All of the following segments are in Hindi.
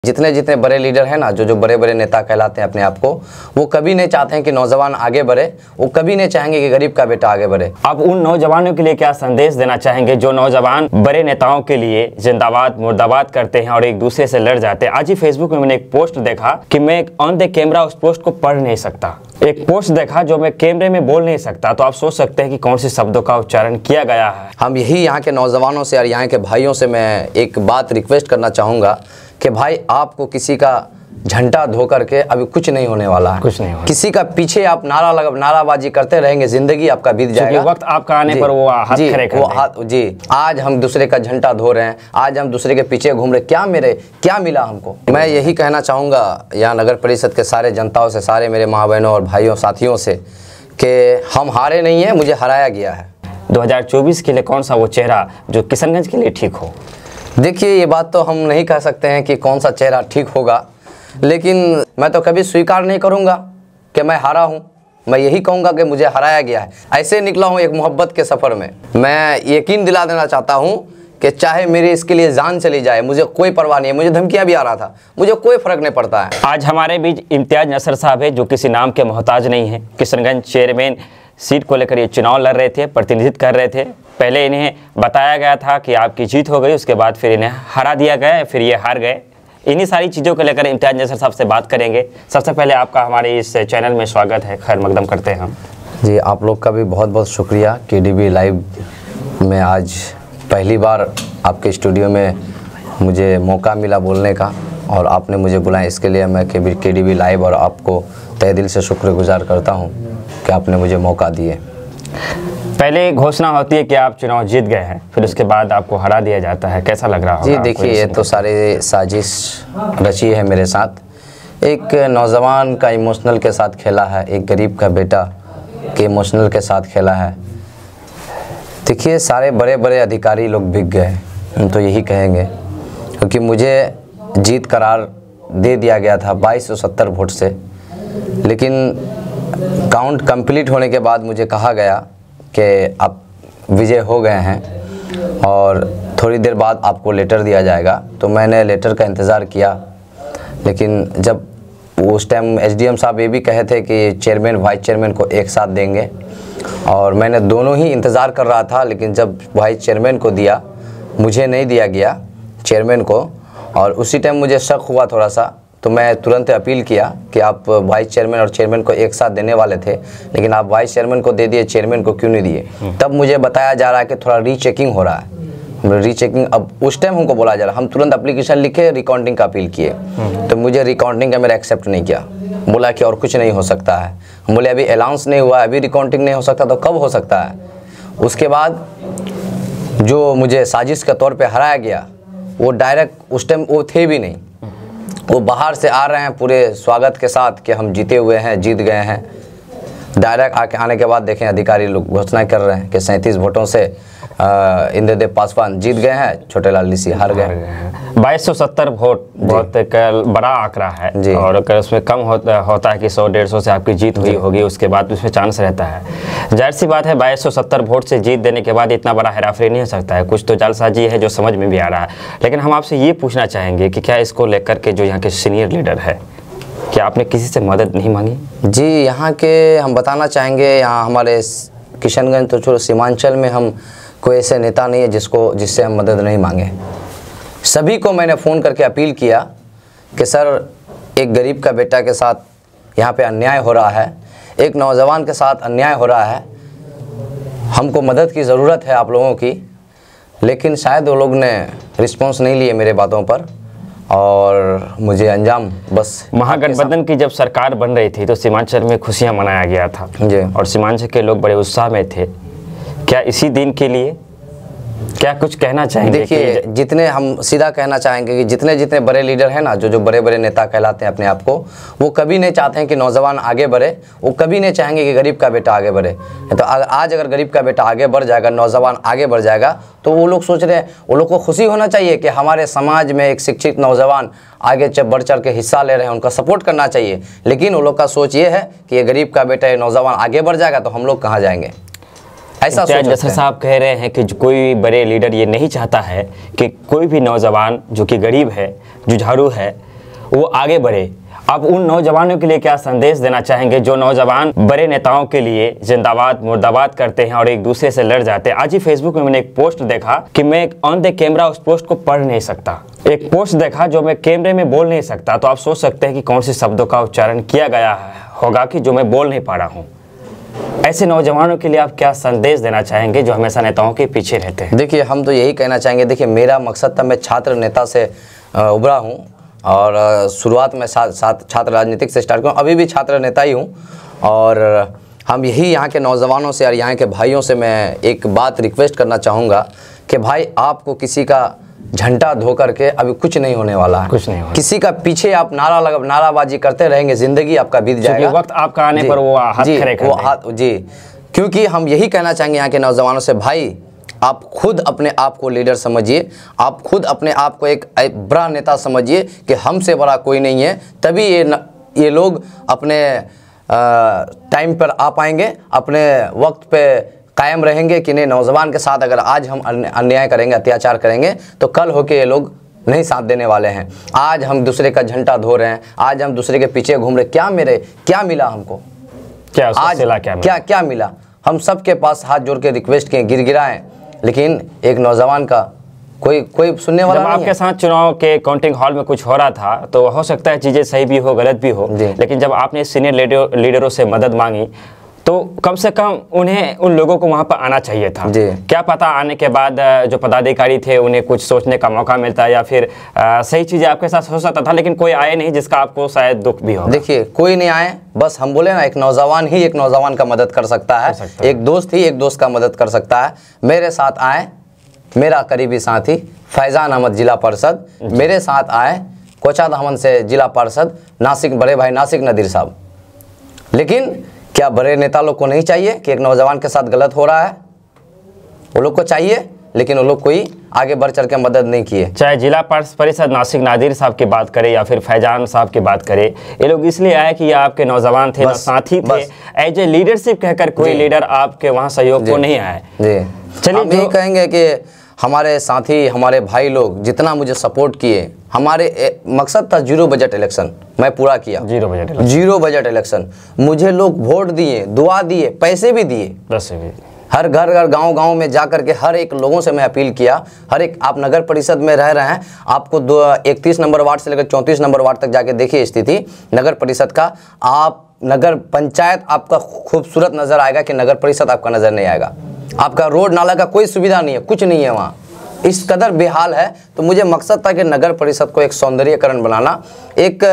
जितने जितने बड़े लीडर हैं ना, जो बड़े बड़े नेता कहलाते हैं अपने आप को, वो कभी नहीं चाहते हैं कि नौजवान आगे बढ़े। वो कभी नहीं चाहेंगे कि गरीब का बेटा आगे बढ़े। आप उन नौजवानों के लिए क्या संदेश देना चाहेंगे जो नौजवान बड़े नेताओं के लिए जिंदाबाद मुर्दाबाद करते हैं और एक दूसरे से लड़ जाते हैं? आज ही फेसबुक में मैंने एक पोस्ट देखा कि मैं ऑन द कैमरा उस पोस्ट को पढ़ नहीं सकता। एक पोस्ट देखा जो मैं कैमरे में बोल नहीं सकता। तो आप सोच सकते हैं कि कौन से शब्दों का उच्चारण किया गया है। हम यही यहाँ के नौजवानों से और यहाँ के भाइयों से मैं एक बात रिक्वेस्ट करना चाहूँगा कि भाई आपको किसी का झंडा धो करके अभी कुछ नहीं होने वाला है। कुछ नहीं होगा। किसी का पीछे आप नाराबाजी करते रहेंगे, जिंदगी आपका बीत जाएगा। वक्त आपका आने पर वो हाथ खड़े कर देंगे। जी, आज हम दूसरे का झंडा धो रहे हैं, आज हम दूसरे के पीछे घूम रहे, क्या मिला हमको? मैं यही कहना चाहूँगा यहाँ नगर परिषद के सारे जनताओं से, सारे मेरे माँ बहनों और भाइयों साथियों से कि हम हारे नहीं हैं, मुझे हराया गया है। 2024 के लिए कौन सा वो चेहरा जो किशनगंज के लिए ठीक हो? देखिए, ये बात तो हम नहीं कह सकते हैं कि कौन सा चेहरा ठीक होगा, लेकिन मैं तो कभी स्वीकार नहीं करूंगा कि मैं हारा हूं। मैं यही कहूंगा कि मुझे हराया गया है। ऐसे निकला हूं एक मोहब्बत के सफ़र में। मैं यकीन दिला देना चाहता हूं कि चाहे मेरी इसके लिए जान चली जाए, मुझे कोई परवाह नहीं है। मुझे धमकियां भी आ रहा था, मुझे कोई फ़र्क नहीं पड़ता है। आज हमारे बीच इम्तियाज़ नसर साहब है, जो किसी नाम के मोहताज नहीं है। किशनगंज चेयरमैन सीट को लेकर ये चुनाव लड़ रहे थे, प्रतिनिधित्व कर रहे थे। पहले इन्हें बताया गया था कि आपकी जीत हो गई, उसके बाद फिर इन्हें हरा दिया गया, फिर ये हार गए। इन्हीं सारी चीज़ों को लेकर इम्तियाज़ नसर साहब से बात करेंगे। सबसे पहले आपका हमारे इस चैनल में स्वागत है, खैर मकदम करते हैं हम। जी, आप लोग का भी बहुत बहुत शुक्रिया। KDB लाइव में आज पहली बार आपके स्टूडियो में मुझे मौका मिला बोलने का, और आपने मुझे बुलाया, इसके लिए मैं KDB लाइव और आपको तहे दिल से शुक्रगुजार करता हूँ कि आपने मुझे मौका दिए। पहले घोषणा होती है कि आप चुनाव जीत गए हैं, फिर उसके बाद आपको हरा दिया जाता है, कैसा लग रहा होगा? जी देखिए, ये तो सारे साजिश रची है मेरे साथ। एक नौजवान का इमोशनल के साथ खेला है, एक गरीब का बेटा के इमोशनल के साथ खेला है। देखिए, सारे बड़े बड़े अधिकारी लोग बिक गए, हम तो यही कहेंगे, क्योंकि मुझे जीत करार दे दिया गया था 2270 वोट से। लेकिन काउंट कंप्लीट होने के बाद मुझे कहा गया कि आप विजय हो गए हैं और थोड़ी देर बाद आपको लेटर दिया जाएगा। तो मैंने लेटर का इंतज़ार किया, लेकिन जब उस टाइम SDM साहब ये भी कहे थे कि चेयरमैन वाइस चेयरमैन को एक साथ देंगे, और मैंने दोनों ही इंतज़ार कर रहा था। लेकिन जब वाइस चेयरमैन को दिया, मुझे नहीं दिया गया चेयरमैन को, और उसी टाइम मुझे शक हुआ थोड़ा सा। तो मैं तुरंत अपील किया कि आप वाइस चेयरमैन और चेयरमैन को एक साथ देने वाले थे, लेकिन आप वाइस चेयरमैन को दे दिए, चेयरमैन को क्यों नहीं दिए? तब मुझे बताया जा रहा है कि थोड़ा रीचेकिंग हो रहा है। रीचेकिंग, अब उस टाइम हमको बोला जा रहा, हम तुरंत एप्लीकेशन लिखे, रिकाउंटिंग का अपील किए। तो मुझे रिकाउंटिंग का मेरा एक्सेप्ट नहीं किया, बोला कि और कुछ नहीं हो सकता है। हम बोले अभी अनाउंस नहीं हुआ, अभी रिकाउंटिंग नहीं हो सकता, तो कब हो सकता है? उसके बाद जो मुझे साजिश के तौर पर हराया गया, वो डायरेक्ट उस टाइम वो थे भी नहीं, वो बाहर से आ रहे हैं पूरे स्वागत के साथ कि हम जीते हुए हैं, जीत गए हैं। डायरेक्ट आने के बाद देखें, अधिकारी लोग घोषणा कर रहे हैं कि 37 वोटों से इंद्रदेव पासवान जीत गए हैं, छोटेलाल लीसी हार गए। 2270 वोट बहुत बड़ा आंकड़ा है, और अगर उसमें कम होता है कि 100-150 से आपकी जीत हुई होगी, उसके बाद उसमें चांस रहता है। जाहिर सी बात है, 2270 वोट से जीत देने के बाद इतना बड़ा हेराफेरी नहीं हो सकता है। कुछ तो जालसाजी है जो समझ में भी आ रहा है। लेकिन हम आपसे ये पूछना चाहेंगे कि क्या इसको लेकर के जो यहाँ के सीनियर लीडर है, क्या आपने किसी से मदद नहीं मांगी? जी, यहाँ के हम बताना चाहेंगे, यहाँ हमारे किशनगंज तो छोड़ो, सीमांचल में हम कोई ऐसे नेता नहीं है जिससे हम मदद नहीं मांगे। सभी को मैंने फ़ोन करके अपील किया कि सर, एक गरीब का बेटा के साथ यहाँ पे अन्याय हो रहा है, एक नौजवान के साथ अन्याय हो रहा है, हमको मदद की ज़रूरत है आप लोगों की। लेकिन शायद वो लोग ने रिस्पॉन्स नहीं लिए मेरे बातों पर, और मुझे अंजाम बस। महागठबंधन की जब सरकार बन रही थी तो सीमांचल में खुशियां मनाया गया था जी, और सीमांचल के लोग बड़े उत्साह में थे। क्या इसी दिन के लिए क्या कुछ कहना चाहेंगे? देखिए, जितने हम सीधा कहना चाहेंगे कि जितने जितने बड़े लीडर हैं ना, जो बड़े बड़े नेता कहलाते हैं अपने आप को, वो कभी नहीं चाहते हैं कि नौजवान आगे बढ़े। वो कभी नहीं चाहेंगे कि गरीब का बेटा आगे बढ़े। तो आज अगर गरीब का बेटा आगे बढ़ जाएगा, नौजवान आगे बढ़ जाएगा, तो वो लोग सोच रहे हैं, वो लोग को खुशी होना चाहिए कि हमारे समाज में एक शिक्षित नौजवान आगे बढ़ चढ़ के हिस्सा ले रहे हैं, उनका सपोर्ट करना चाहिए। लेकिन वो लोग का सोच ये है कि ये गरीब का बेटा, ये नौजवान आगे बढ़ जाएगा तो हम लोग कहाँ जाएंगे, ऐसा जैसा साहब कह रहे हैं कि कोई बड़े लीडर ये नहीं चाहता है कि कोई भी नौजवान जो कि गरीब है, जुझारू है, वो आगे बढ़े। आप उन नौजवानों के लिए क्या संदेश देना चाहेंगे जो नौजवान बड़े नेताओं के लिए जिंदाबाद मुर्दाबाद करते हैं और एक दूसरे से लड़ जाते हैं? आज ही फेसबुक में मैंने एक पोस्ट देखा कि मैं ऑन द कैमरा उस पोस्ट को पढ़ नहीं सकता। एक पोस्ट देखा जो मैं कैमरे में बोल नहीं सकता। तो आप सोच सकते हैं कि कौन से शब्दों का उच्चारण किया गया होगा कि जो मैं बोल नहीं पा रहा हूँ। ऐसे नौजवानों के लिए आप क्या संदेश देना चाहेंगे जो हमेशा नेताओं के पीछे रहते हैं? देखिए, हम तो यही कहना चाहेंगे, देखिए मेरा मकसद था, मैं छात्र नेता से उभरा हूँ और शुरुआत में छात्र राजनीतिक से स्टार्ट किया, अभी भी छात्र नेता ही हूँ। और हम यही यहाँ के नौजवानों से और यहाँ के भाइयों से मैं एक बात रिक्वेस्ट करना चाहूँगा कि भाई आपको किसी का झंडा धो करके अभी कुछ नहीं होने वाला है, कुछ नहीं होगा। किसी का पीछे आप नाराबाजी करते रहेंगे, जिंदगी आपका बीत जाएगा। वक्त आपका आने पर वो हाथ खड़े कर देंगे। जी, क्योंकि हम यही कहना चाहेंगे यहाँ के नौजवानों से, भाई आप खुद अपने आप को लीडर समझिए, आप खुद अपने आप को एक बड़ा नेता समझिए कि हमसे बड़ा कोई नहीं है। तभी ये लोग अपने टाइम पर आ पाएंगे, अपने वक्त पे कायम रहेंगे कि नहीं, नौजवान के साथ अगर आज हम अन्याय करेंगे, अत्याचार करेंगे, तो कल होके ये लोग नहीं साथ देने वाले हैं। आज हम दूसरे का झंडा धो रहे हैं, आज हम दूसरे के पीछे घूम रहे, क्या मिला हमको, क्या मिला? हम सबके पास हाथ जोड़ के रिक्वेस्ट किए, गिड़गिड़ाएं, लेकिन एक नौजवान का कोई सुनने वाला नहीं है। आपके साथ चुनाव के काउंटिंग हॉल में कुछ हो रहा था तो हो सकता है चीजें सही भी हो, गलत भी हो, लेकिन जब आपने सीनियर लीडरों से मदद मांगी तो कम से कम उन्हें उन लोगों को वहां पर आना चाहिए था। क्या पता आने के बाद जो पदाधिकारी थे उन्हें कुछ सोचने का मौका मिलता या फिर सही चीजें आपके साथ हो सकता था, लेकिन कोई आए नहीं जिसका आपको शायद दुख भी हो। देखिए, कोई नहीं आए, बस हम बोले ना, एक नौजवान ही एक नौजवान का मदद कर सकता है, एक दोस्त ही एक दोस्त का मदद कर सकता है। मेरे साथ आए मेरा करीबी साथी फैजान अहमद जिला पार्षद, मेरे साथ आए कोचाद अहमद से जिला पार्षद नासिक, बड़े भाई नासिक नदीर साहब। लेकिन क्या बड़े नेता लोग को नहीं चाहिए कि एक नौजवान के साथ गलत हो रहा है, वो लोग को चाहिए, लेकिन वो लोग कोई आगे बढ़ चढ़ के मदद नहीं किए। चाहे जिला परिषद नासिक नादिर साहब की बात करें या फिर फैजान साहब की बात करें, ये लोग इसलिए आए कि ये आपके नौजवान थे, साथी थे, एज ए लीडरशिप कहकर कोई लीडर आपके वहाँ सहयोग को नहीं आए। चलिए, यही कहेंगे कि हमारे साथी, हमारे भाई लोग जितना मुझे सपोर्ट किए, हमारे मकसद था 0 बजट इलेक्शन, मैं पूरा किया। 0 बजट इलेक्शन, मुझे लोग वोट दिए, दुआ दिए, पैसे भी दिए, हर घर गांव में जा करके हर एक लोगों से मैं अपील किया, हर एक, आप नगर परिषद में रह रहे हैं, आपको 31 नंबर वार्ड से लेकर 34 नंबर वार्ड तक जाके देखिए स्थिति नगर परिषद का। आप नगर पंचायत आपका खूबसूरत नज़र आएगा कि नगर परिषद आपका नज़र नहीं आएगा। आपका रोड नाला का कोई सुविधा नहीं है, कुछ नहीं है वहाँ, इस कदर बेहाल है। तो मुझे मकसद था कि नगर परिषद को एक सौंदर्यीकरण बनाना, एक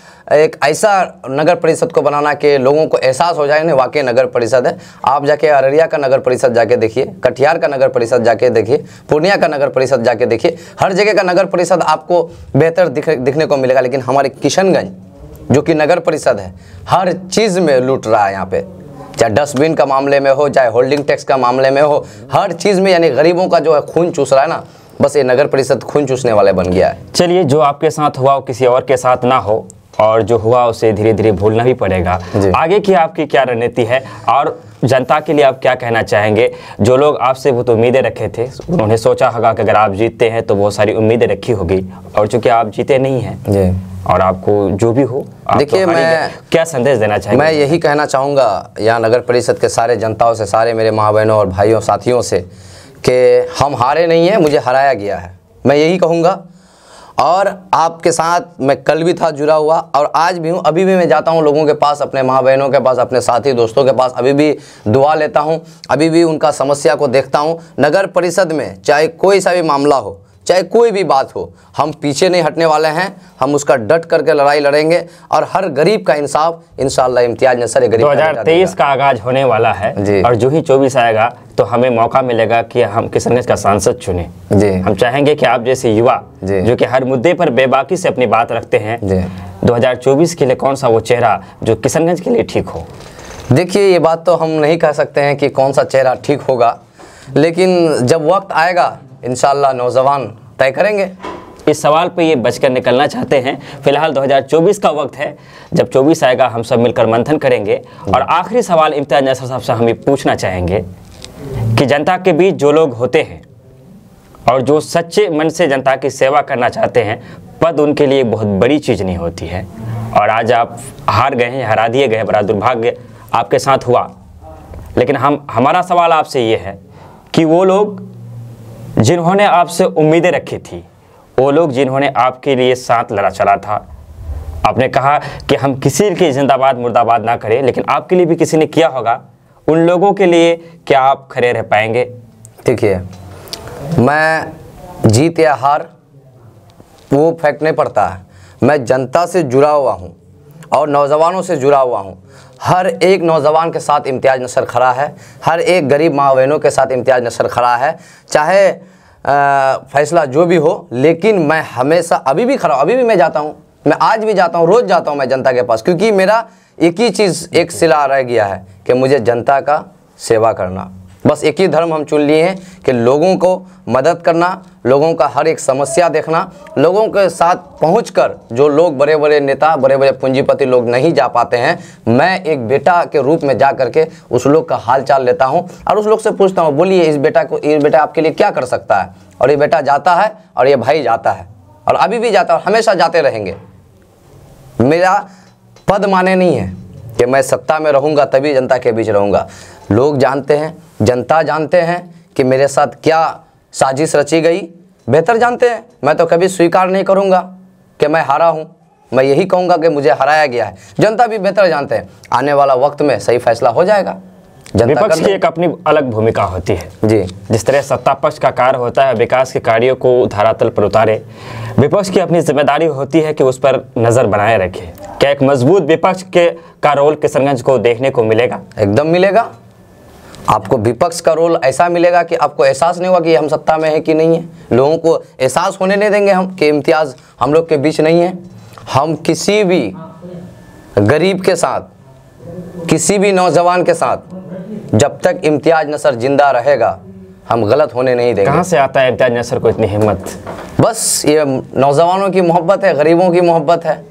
ऐसा नगर परिषद को बनाना कि लोगों को एहसास हो जाए नहीं वाकई नगर परिषद है। आप जाके अररिया का नगर परिषद जाके देखिए, कटिहार का नगर परिषद जाके देखिए, पूर्णिया का नगर परिषद जाके देखिए, हर जगह का नगर परिषद आपको बेहतर दिखने को मिलेगा। लेकिन हमारे किशनगंज जो कि नगर परिषद है, हर चीज़ में लूट रहा है यहाँ पे, चाहे डस्टबिन का मामले में हो, चाहे होल्डिंग टैक्स का मामले में हो, हर चीज़ में यानी गरीबों का जो है खून चूस रहा है ना, बस ये नगर परिषद खून चूसने वाले बन गया है। चलिए, जो आपके साथ हुआ वो किसी और के साथ ना हो, और जो हुआ उसे धीरे धीरे भूलना भी पड़ेगा। आगे की आपकी क्या रणनीति है और जनता के लिए आप क्या कहना चाहेंगे? जो लोग आपसे वो तो उम्मीदें रखे थे, उन्होंने सोचा होगा कि अगर आप जीतते हैं तो बहुत सारी उम्मीदें रखी होगी, और चूंकि आप जीते नहीं हैं और आपको जो भी हो, देखिए, मैं क्या संदेश देना चाहेंगे? मैं यही कहना चाहूँगा यहाँ नगर परिषद के सारे जनताओं से, सारे मेरे माँ बहनों और भाइयों साथियों से कि हम हारे नहीं हैं, मुझे हराया गया है, मैं यही कहूँगा। और आपके साथ मैं कल भी था जुड़ा हुआ और आज भी हूँ, अभी भी मैं जाता हूँ लोगों के पास, अपने माँ बहनों के पास, अपने साथी दोस्तों के पास, अभी भी दुआ लेता हूँ, अभी भी उनका समस्या को देखता हूँ। नगर परिषद में चाहे कोई सा भी मामला हो, चाहे कोई भी बात हो, हम पीछे नहीं हटने वाले हैं, हम उसका डट करके लड़ाई लड़ेंगे और हर गरीब का इंसाफ इंशाअल्लाह इम्तियाज नसर गरीब 2023 का आगाज होने वाला है और जो ही 24 आएगा तो हमें मौका मिलेगा कि हम किशनगंज का सांसद चुने। हम चाहेंगे कि आप जैसे युवा जो कि हर मुद्दे पर बेबाकी से अपनी बात रखते हैं, 2024 के लिए कौन सा वो चेहरा जो किशनगंज के लिए ठीक हो? देखिए, ये बात तो हम नहीं कह सकते हैं कि कौन सा चेहरा ठीक होगा, लेकिन जब वक्त आएगा इंशाअल्लाह नौजवान तय करेंगे। इस सवाल पे ये बचकर निकलना चाहते हैं। फिलहाल 2024 का वक्त है, जब 24 आएगा हम सब मिलकर मंथन करेंगे। और आखिरी सवाल इम्तियाज नसर साहब से हम ये पूछना चाहेंगे कि जनता के बीच जो लोग होते हैं और जो सच्चे मन से जनता की सेवा करना चाहते हैं, पद उनके लिए बहुत बड़ी चीज़ नहीं होती है। और आज आप हार गए हैं, हरा दिए गए, बड़ा दुर्भाग्य आपके साथ हुआ। लेकिन हमारा सवाल आपसे ये है कि वो लोग जिन्होंने आपसे उम्मीदें रखी थी, वो लोग जिन्होंने आपके लिए साथ लड़ा चला था, आपने कहा कि हम किसी की जिंदाबाद मुर्दाबाद ना करें, लेकिन आपके लिए भी किसी ने किया होगा, उन लोगों के लिए क्या आप खड़े रह पाएंगे? देखिए, मैं जीत या हार वो फैक्ट नहीं पड़ता है। मैं जनता से जुड़ा हुआ हूँ और नौजवानों से जुड़ा हुआ हूँ। हर एक नौजवान के साथ इम्तियाज़ नसर खड़ा है, हर एक गरीब माँ बहनों के साथ इम्तियाज़ नसर खड़ा है, चाहे फैसला जो भी हो। लेकिन मैं हमेशा अभी भी खड़ा हूँ, अभी भी मैं जाता हूँ, मैं आज भी जाता हूँ, रोज़ जाता हूँ मैं जनता के पास, क्योंकि मेरा एक ही चीज़, एक सिला रह गया है कि मुझे जनता का सेवा करना। बस एक ही धर्म हम चुन लिए हैं कि लोगों को मदद करना, लोगों का हर एक समस्या देखना, लोगों के साथ पहुंचकर जो लोग बड़े बड़े नेता, बड़े बड़े पूंजीपति लोग नहीं जा पाते हैं, मैं एक बेटा के रूप में जा करके उस लोग का हाल चाल लेता हूं और उस लोग से पूछता हूं, बोलिए इस बेटा आपके लिए क्या कर सकता है। और ये बेटा जाता है और ये भाई जाता है और अभी भी जाता है और हमेशा जाते रहेंगे। मेरा पद माने नहीं है कि मैं सत्ता में रहूँगा तभी जनता के बीच रहूँगा। लोग जानते हैं, जनता जानते हैं कि मेरे साथ क्या साजिश रची गई, बेहतर जानते हैं। मैं तो कभी स्वीकार नहीं करूँगा कि मैं हारा हूँ, मैं यही कहूँगा कि मुझे हराया गया है। जनता भी बेहतर जानते हैं, आने वाला वक्त में सही फैसला हो जाएगा। विपक्ष की एक अपनी अलग भूमिका होती है जी। जिस तरह सत्ता पक्ष का कार्य होता है विकास के कार्यों को धरातल पर उतारे, विपक्ष की अपनी जिम्मेदारी होती है कि उस पर नजर बनाए रखे। क्या एक मजबूत विपक्ष का रोल किशनगंज को देखने को मिलेगा? एकदम मिलेगा। आपको विपक्ष का रोल ऐसा मिलेगा कि आपको एहसास नहीं होगा कि हम सत्ता में है कि नहीं है। लोगों को एहसास होने नहीं देंगे हम कि इम्तियाज़ हम लोग के बीच नहीं है। हम किसी भी गरीब के साथ, किसी भी नौजवान के साथ, जब तक इम्तियाज़ नसर जिंदा रहेगा हम गलत होने नहीं देंगे। कहाँ से आता है इम्तियाज़ नसर को इतनी हिम्मत? बस ये नौजवानों की मोहब्बत है, गरीबों की मोहब्बत है,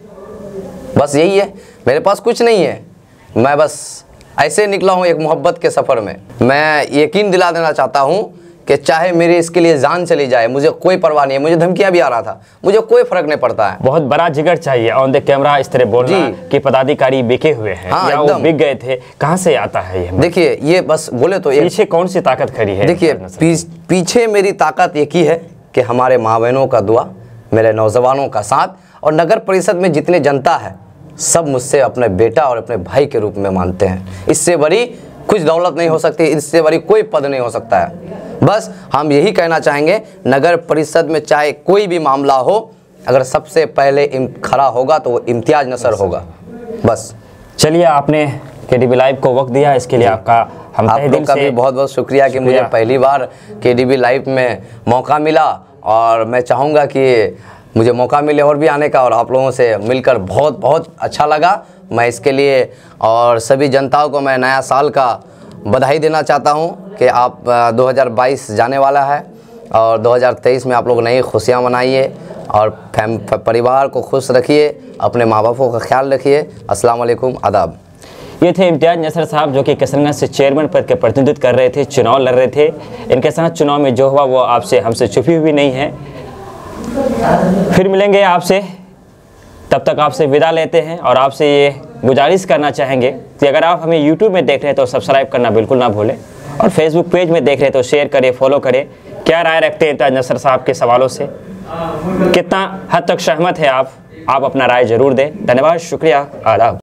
बस यही है। मेरे पास कुछ नहीं है, मैं बस ऐसे निकला हूँ एक मोहब्बत के सफ़र में। मैं यकीन दिला देना चाहता हूँ कि चाहे मेरे इसके लिए जान चली जाए, मुझे कोई परवाह नहीं है। मुझे धमकियाँ भी आ रहा था, मुझे कोई फ़र्क नहीं पड़ता है। बहुत बड़ा जिगर चाहिए ऑन द कैमरा इस तरह बोलना कि पदाधिकारी बिके हुए हैं। हाँ, या वो बिक गए थे। कहाँ से आता है ये? देखिए, ये बस बोले तो पीछे कौन सी ताकत खड़ी है? देखिए, पीछे मेरी ताकत एक ही है कि हमारे माँ बहनों का दुआ, मेरे नौजवानों का साथ, और नगर परिषद में जितने जनता है सब मुझसे अपने बेटा और अपने भाई के रूप में मानते हैं। इससे बड़ी कुछ दौलत नहीं हो सकती, इससे बड़ी कोई पद नहीं हो सकता है। बस हम यही कहना चाहेंगे, नगर परिषद में चाहे कोई भी मामला हो, अगर सबसे पहले खड़ा होगा तो वो इम्तियाज़ नसर होगा। बस चलिए, आपने केडीबी लाइव को वक्त दिया, इसके लिए आपका हम आप लोग का भी बहुत बहुत शुक्रिया कि मुझे पहली बार केडीबी लाइव में मौका मिला। और मैं चाहूँगा कि मुझे मौका मिले और भी आने का, और आप लोगों से मिलकर बहुत बहुत अच्छा लगा। मैं इसके लिए और सभी जनताओं को मैं नया साल का बधाई देना चाहता हूं कि आप 2022 जाने वाला है और 2023 में आप लोग नई खुशियां मनाइए और परिवार को खुश रखिए, अपने माँ बापों का ख्याल रखिए। अस्सलाम वालेकुम, आदाब। ये थे इम्तियाज़ नसर साहब जो कि किशनगंज से चेयरमैन पद के प्रतिनिधित्व कर रहे थे, चुनाव लड़ रहे थे। इनके साथ चुनाव में जो हुआ वो आपसे हमसे छुपी हुई नहीं है। फिर मिलेंगे आपसे, तब तक आपसे विदा लेते हैं और आपसे ये गुजारिश करना चाहेंगे कि अगर आप हमें YouTube में देख रहे हैं तो सब्सक्राइब करना बिल्कुल ना भूलें, और Facebook पेज में देख रहे हैं तो शेयर करें, फॉलो करें। क्या राय रखते हैं इम्तियाज़ नसर साहब के सवालों से? कितना हद तक सहमत है आप अपना राय ज़रूर दें। धन्यवाद, शुक्रिया, आदाब।